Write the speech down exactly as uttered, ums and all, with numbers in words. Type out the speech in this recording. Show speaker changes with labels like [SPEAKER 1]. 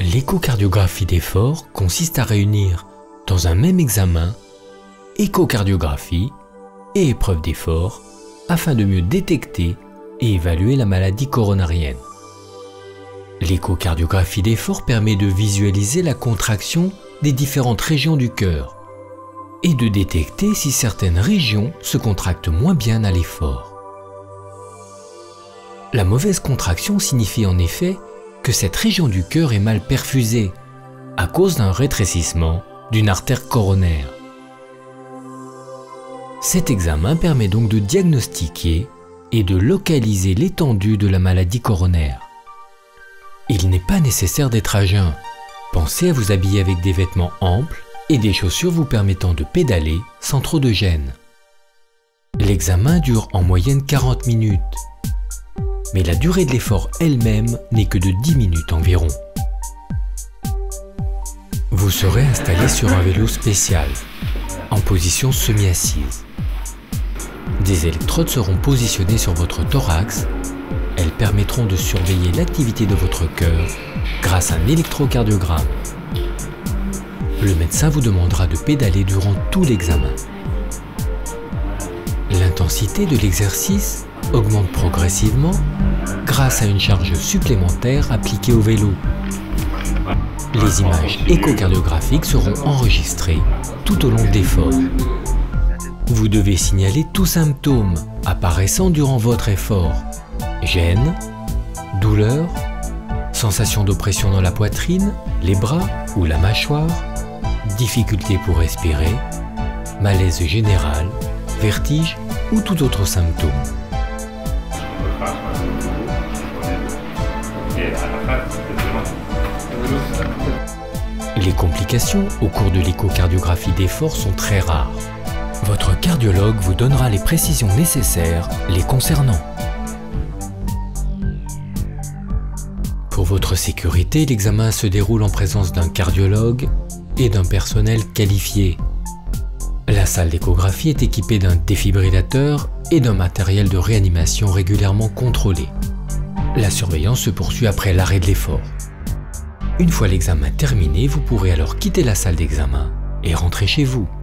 [SPEAKER 1] L'échocardiographie d'effort consiste à réunir dans un même examen échocardiographie et épreuve d'effort afin de mieux détecter et évaluer la maladie coronarienne. L'échocardiographie d'effort permet de visualiser la contraction des différentes régions du cœur et de détecter si certaines régions se contractent moins bien à l'effort. La mauvaise contraction signifie en effet que cette région du cœur est mal perfusée à cause d'un rétrécissement d'une artère coronaire. Cet examen permet donc de diagnostiquer et de localiser l'étendue de la maladie coronaire. Il n'est pas nécessaire d'être à jeun. Pensez à vous habiller avec des vêtements amples et des chaussures vous permettant de pédaler sans trop de gêne. L'examen dure en moyenne quarante minutes, mais la durée de l'effort elle-même n'est que de dix minutes environ. Vous serez installé sur un vélo spécial, en position semi-assise. Des électrodes seront positionnées sur votre thorax. Elles permettront de surveiller l'activité de votre cœur grâce à un électrocardiogramme. Le médecin vous demandera de pédaler durant tout l'examen. L'intensité de l'exercice augmente progressivement grâce à une charge supplémentaire appliquée au vélo. Les images échocardiographiques seront enregistrées tout au long de l'effort. Vous devez signaler tout symptôme apparaissant durant votre effort. Gêne, douleur, sensation d'oppression dans la poitrine, les bras ou la mâchoire, difficulté pour respirer, malaise général, vertige ou tout autre symptôme. Les complications au cours de l'échocardiographie d'effort sont très rares. Votre cardiologue vous donnera les précisions nécessaires les concernant. Pour votre sécurité, l'examen se déroule en présence d'un cardiologue et d'un personnel qualifié. La salle d'échographie est équipée d'un défibrillateur et d'un matériel de réanimation régulièrement contrôlé. La surveillance se poursuit après l'arrêt de l'effort. Une fois l'examen terminé, vous pourrez alors quitter la salle d'examen et rentrer chez vous.